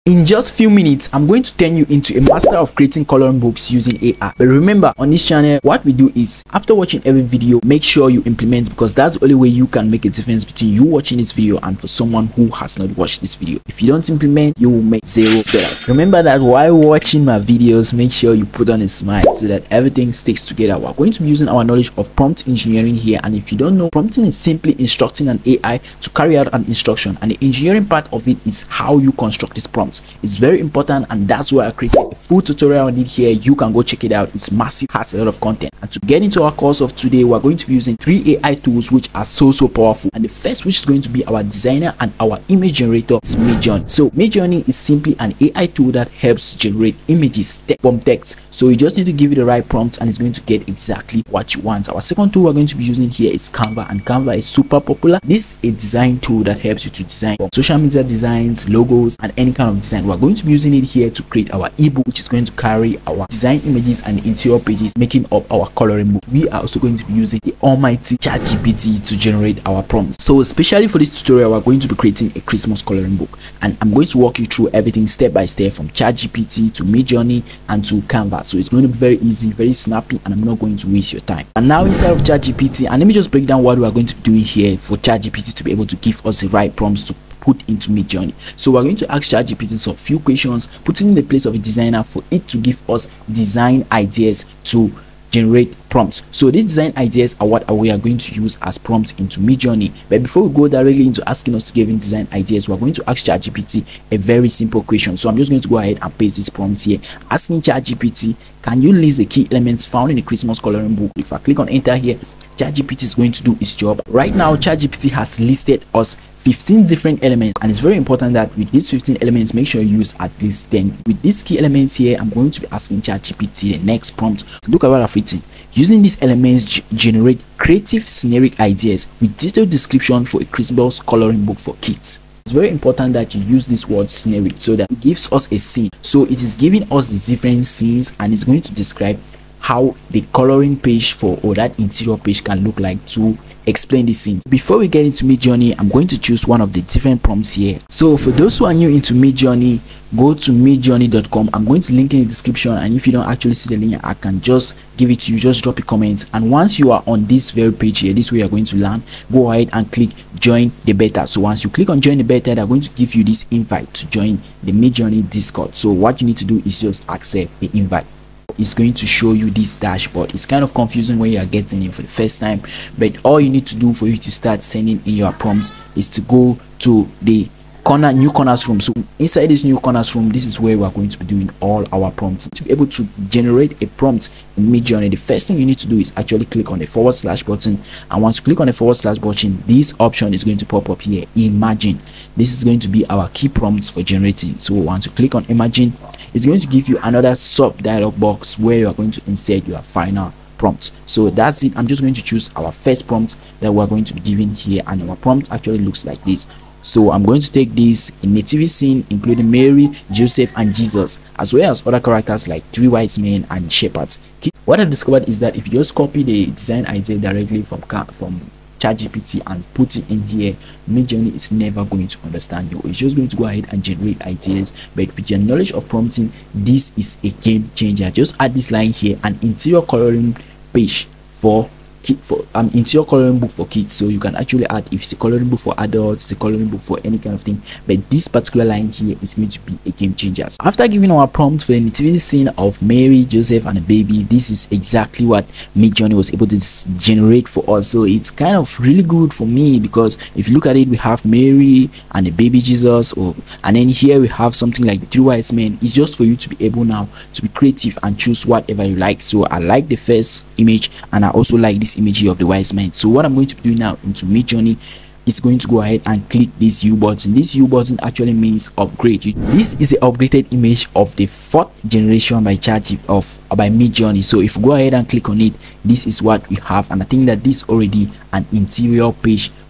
In just few minutes, I'm going to turn you into a master of creating coloring books using AI. But remember, on this channel, what we do is, after watching every video, make sure you implement, because that's the only way you can make a difference between you watching this video and for someone who has not watched this video. If you don't implement, you will make $0. Remember that while watching my videos, make sure you put on a smile so that everything sticks together. We're going to be using our knowledge of prompt engineering here, and if you don't know, prompting is simply instructing an AI to carry out an instruction, and the engineering part of it is how you construct this prompt. It's very important, and that's why I created a full tutorial on it here. You can go check it out. It's massive, has a lot of content. And to get into our course of today, we're going to be using 3 AI tools which are so powerful. And the first, which is going to be our designer and our image generator, is Midjourney. So Midjourney is simply an AI tool that helps generate images from text. So you just need to give it the right prompts and it's going to get exactly what you want. Our second tool we're going to be using here is Canva, and Canva is super popular. This is a design tool that helps you to design social media designs, logos, and any kind of design. We're going to be using it here to create our ebook, which is going to carry our design images and interior pages, making up our coloring book. We are also going to be using the almighty ChatGPT to generate our prompts. So especially for this tutorial, we're going to be creating a Christmas coloring book, and I'm going to walk you through everything step by step, from ChatGPT to Midjourney and to Canva. So it's going to be very easy, very snappy, and I'm not going to waste your time. And now inside of ChatGPT, and let me just break down what we are going to be doing here for ChatGPT to be able to give us the right prompts to put into Midjourney. So we're going to ask ChatGPT some few questions, putting in the place of a designer for it to give us design ideas to generate prompts. So these design ideas are what we are going to use as prompts into Midjourney. But before we go directly into asking us to give in design ideas, we're going to ask ChatGPT a very simple question. So I'm just going to go ahead and paste these prompts here, asking ChatGPT, can you list the key elements found in the Christmas coloring book? If I click on enter here, ChatGPT is going to do its job. Right now, ChatGPT has listed us 15 different elements, and it's very important that with these 15 elements, make sure you use at least 10. With these key elements here, I'm going to be asking ChatGPT the next prompt. So look at what I've written. Using these elements, generate creative scenario ideas with detailed description for a Christmas coloring book for kids. It's very important that you use this word scenario so that it gives us a scene. So it is giving us the different scenes, and it's going to describe how the coloring page for or that interior page can look like to explain the scene. Before we get into Midjourney, I'm going to choose one of the different prompts here. So for those who are new into Midjourney, go to midjourney.com. I'm going to link in the description, and if you don't actually see the link, I can just give it to you. Just drop a comment, and once you are on this very page here, this way you're going to learn, go ahead and click join the beta. So once you click on join the beta, they're going to give you this invite to join the Midjourney Discord. So what you need to do is just accept the invite. It's going to show you this dashboard. It's kind of confusing when you are getting it for the first time, but all you need to do for you to start sending in your prompts is to go to the new corners room. So inside this new corners room, this is where we are going to be doing all our prompts. To be able to generate a prompt in Midjourney, the first thing you need to do is actually click on the / button, and once you click on the / button, this option is going to pop up here, Imagine. This is going to be our key prompts for generating. So once you click on Imagine, it's going to give you another sub dialog box where you are going to insert your final prompt. So that's it. I'm just going to choose our first prompt that we're going to be giving here, and our prompt actually looks like this. So I'm going to take this in nativity scene, including Mary, Joseph, and Jesus, as well as other characters like 3 wise men and shepherds. What I discovered is that if you just copy the design idea directly from ChatGPT and put it in here, Midjourney is never going to understand you. It's just going to go ahead and generate ideas. But with your knowledge of prompting, this is a game changer. Just add this line here: an interior coloring page for interior coloring book for kids. So you can actually add if it's a coloring book for adults, it's a coloring book for any kind of thing, but this particular line here is going to be a game changer. After giving our prompt for the nativity scene of Mary, Joseph, and a baby, this is exactly what Midjourney was able to generate for us. So it's kind of really good for me, because if you look at it, we have Mary and the baby Jesus, and then here we have something like the 3 wise men. It's just for you to be able now to be creative and choose whatever you like. So I like the first image, and I also like this image here of the wise men. So what I'm going to be doing now into Midjourney is going to go ahead and click this U button. This U button actually means upgrade. This is the upgraded image of the 4th generation by Midjourney. So if you go ahead and click on it, this is what we have, and I think that this is already an interior page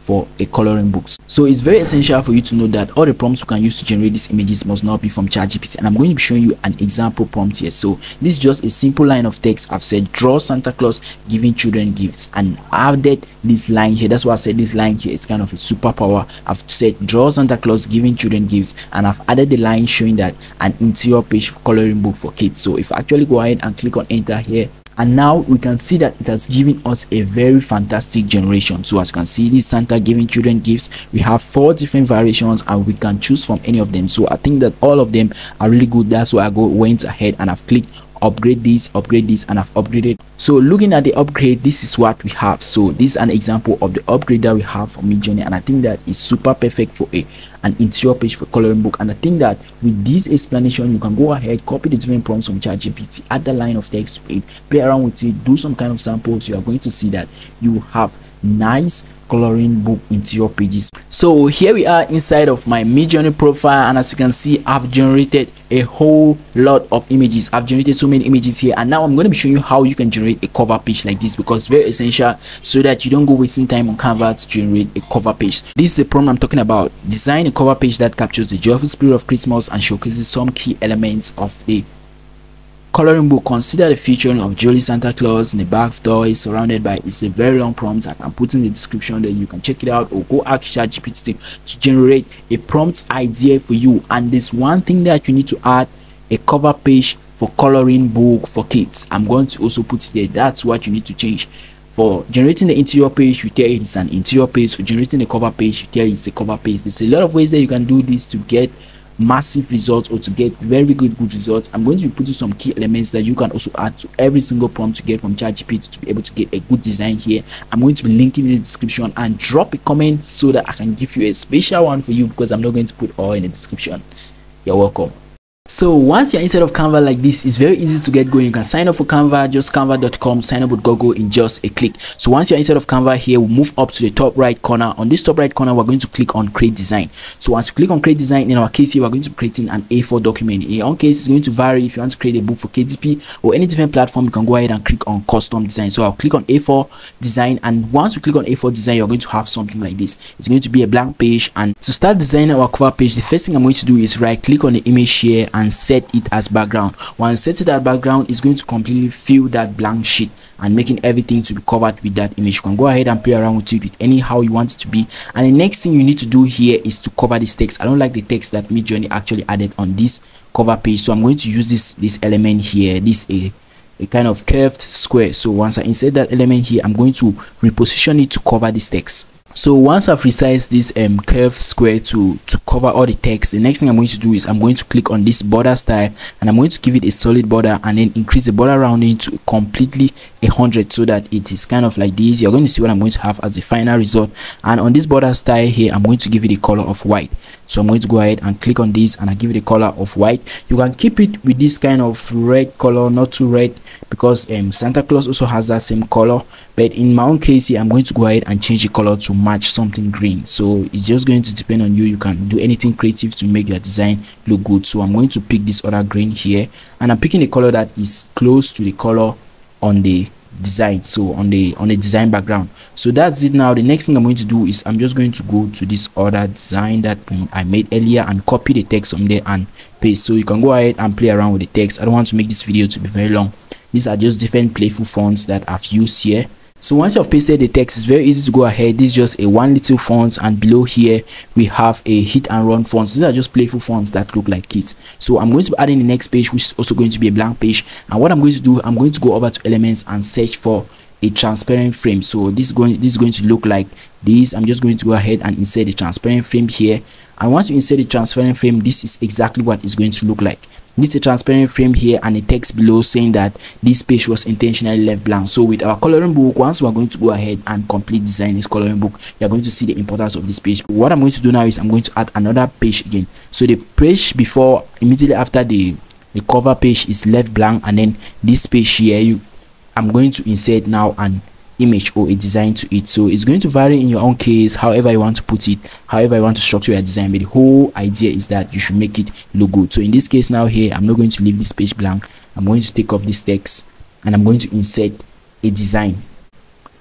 for a coloring book. So it's very essential for you to know that all the prompts you can use to generate these images must not be from ChatGPT, and I'm going to be showing you an example prompt here. So this is just a simple line of text. I've said draw Santa Claus giving children gifts, and I added this line here. That's why I said this line here is kind of a superpower. I've said draw Santa Claus giving children gifts, and I've added the line showing that an interior page for coloring book for kids. So if I actually go ahead and click on enter here, and now we can see that it has given us a very fantastic generation. So as you can see, this Santa giving children gifts, we have 4 different variations and we can choose from any of them. So I think that all of them are really good. That's why I went ahead and I've clicked upgrade this, and I've upgraded. So looking at the upgrade, this is what we have. So this is an example of the upgrade that we have for Midjourney, and I think that is super perfect for an interior page for coloring book. And I think that with this explanation, you can go ahead, copy the different prompts from ChatGPT, add the line of text to it, play around with it, do some kind of samples. You are going to see that you have nice coloring book interior pages. So here we are inside of my Midjourney profile, and as you can see, I've generated a whole lot of images. I've generated so many images here, and now I'm going to be showing you how you can generate a cover page like this, because it's very essential so that you don't go wasting time on Canva to generate a cover page. This is the prompt I'm talking about. Design a cover page that captures the joyful spirit of Christmas and showcases some key elements of the coloring book. Consider the featuring of Jolly Santa Claus in the back door is surrounded by. It's a very long prompt. I can put in the description, then you can check it out, or go ask ChatGPT to generate a prompt idea for you. And there's one thing that you need to add: a cover page for coloring book for kids. I'm going to also put it there. That's what you need to change. For generating the interior page, you tell it it's an interior page. For generating the cover page, you tell it it's a cover page. There's a lot of ways that you can do this to get massive results or to get very good results. I'm going to be putting some key elements that you can also add to every single prompt to get from ChatGPT to be able to get a good design here. I'm going to be linking in the description, and drop a comment so that I can give you a special one for you, because I'm not going to put all in the description. You're welcome. So once you're inside of Canva like this, it's very easy to get going. You can sign up for Canva, just canva.com, sign up with Google in just a click. So once you're inside of Canva here, we'll move up to the top right corner. On this top right corner, we're going to click on create design. So once you click on create design, in our case here, we're going to be creating an A4 document. In your own case, it's going to vary. If you want to create a book for KDP or any different platform, you can go ahead and click on custom design. So I'll click on A4 design, and once you click on A4 design, you're going to have something like this. It's going to be a blank page, and to start designing our cover page, the first thing I'm going to do is right click on the image here and set it as background. Once set it as background, it's going to completely fill that blank sheet and making everything to be covered with that image. You can go ahead and play around with it with anyhow you want it to be. And the next thing you need to do here is to cover this text. I don't like the text that Midjourney actually added on this cover page, so I'm going to use this element here, this a kind of curved square. So once I insert that element here, I'm going to reposition it to cover this text. So once I've resized this curved square to cover all the text, the next thing I'm going to do is I'm going to click on this border style, and I'm going to give it a solid border, and then increase the border rounding to completely 100 so that it is kind of like this. You're going to see what I'm going to have as the final result. And on this border style here, I'm going to give it a color of white. So I'm going to go ahead and click on this, and I give it a color of white. You can keep it with this kind of red color, not too red, because Santa Claus also has that same color. But in my own case here, I'm going to go ahead and change the color to match something green. So it's just going to depend on you. You can do anything creative to make your design look good. So I'm going to pick this other green here, and I'm picking a color that is close to the color on the design, so on the design background. So that's it. Now the next thing I'm going to do is I'm just going to go to this other design that I made earlier and copy the text from there and paste. So you can go ahead and play around with the text. I don't want to make this video to be very long. These are just different playful fonts that I've used here. So once you have pasted the text, it's very easy to go ahead. This is just a one little font, and below here we have a hit and run fonts. These are just playful fonts that look like kids. So I'm going to be adding the next page, which is also going to be a blank page. And what I'm going to do, I'm going to go over to elements and search for a transparent frame. So this is going to look like this. I'm just going to go ahead and insert a transparent frame here. And once you insert a transparent frame, this is exactly what it's going to look like. This is a transparent frame here, and a text below saying that this page was intentionally left blank. So with our coloring book, once we're going to go ahead and complete design this coloring book, you're going to see the importance of this page. What I'm going to do now is I'm going to add another page again. So the page before, immediately after the cover page is left blank, and then this page here, I'm going to insert now an image or a design to it. So it's going to vary in your own case, however you want to put it, however you want to structure your design, but the whole idea is that you should make it look good. So in this case now here, I'm not going to leave this page blank. I'm going to take off this text, and I'm going to insert a design.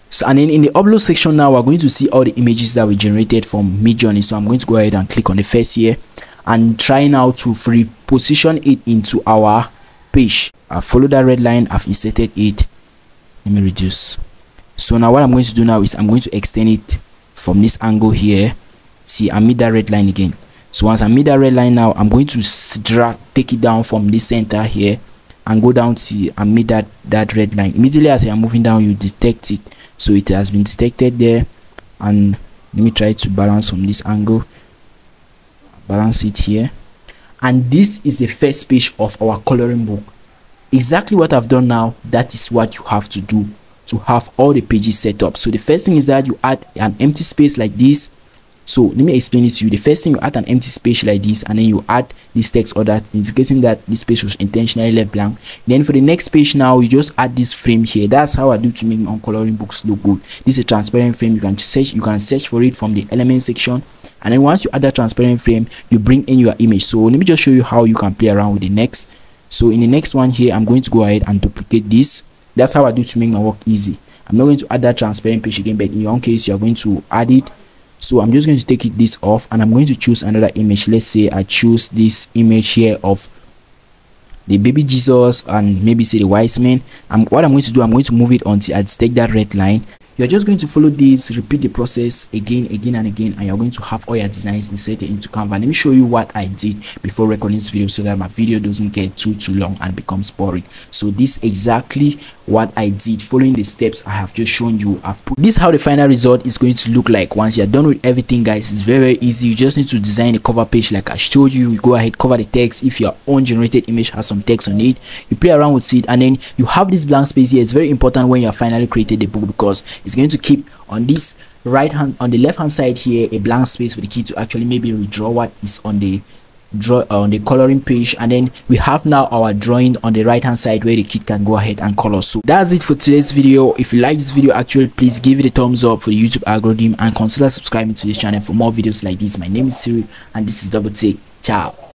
So, and then in the upload section now, we're going to see all the images that we generated from Midjourney. So I'm going to go ahead and click on the first here and try now to reposition it into our page. I follow that red line, I've inserted it. Let me reduce. So now what I'm going to do now is I'm going to extend it from this angle here. See, I made that red line again. So once I made that red line now, I'm going to take it down from this center here and go down to I made that red line. Immediately as I'm moving down, you detect it. So it has been detected there. And let me try to balance from this angle. Balance it here. And this is the first page of our coloring book. Exactly what I've done now, that is what you have to do to have all the pages set up. So the first thing is that you add an empty space like this. So let me explain it to you. The first thing, you add an empty space like this, and then you add this text or that, indicating that this space was intentionally left blank. Then for the next page now, you just add this frame here. That's how I do to make my own coloring books look good. This is a transparent frame. You can search for it from the element section. And then once you add that transparent frame, you bring in your image. So let me just show you how you can play around with the next. So in the next one here, I'm going to go ahead and duplicate this. That's how I do to make my work easy. I'm not going to add that transparent page again, but in your own case, you are going to add it. So I'm just going to take this off, and I'm going to choose another image. Let's say I choose this image here of the baby Jesus and maybe say the wise men. What I'm going to do, I'm going to move it until I take that red line. You're just going to follow this, repeat the process again and again, and you're going to have all your designs inserted into Canva. Let me show you what I did before recording this video so that my video doesn't get too long and becomes boring. So this is exactly what I did, following the steps I have just shown you. This is how the final result is going to look like once you're done with everything, guys. It's very easy. You just need to design a cover page like I showed you. You go ahead, cover the text. If your own generated image has some text on it, you play around with it, and then you have this blank space here. It's very important when you have finally created the book, because it's going to keep on this on the left hand side here a blank space for the kid to actually maybe redraw what is on the coloring page. And then we have now our drawing on the right hand side where the kid can go ahead and color. So that's it for today's video. If you like this video, actually please give it a thumbs up for the YouTube algorithm, and consider subscribing to this channel for more videos like this. My name is Siri, and this is Double Take. Ciao.